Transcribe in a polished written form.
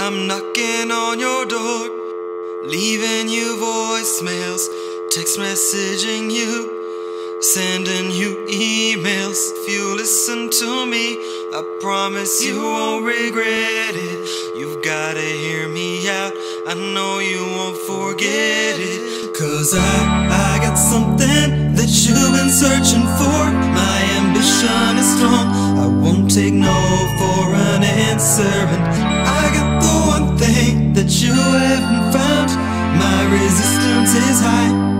I'm knocking on your door, leaving you voicemails, text messaging you, sending you emails. If you listen to me, I promise you won't regret it. You've gotta hear me out, I know you won't forget it. 'Cause I got something that you've been searching for. My ambition is strong, I won't take no for an answer. And I got the one thing that you haven't found. My resistance is high,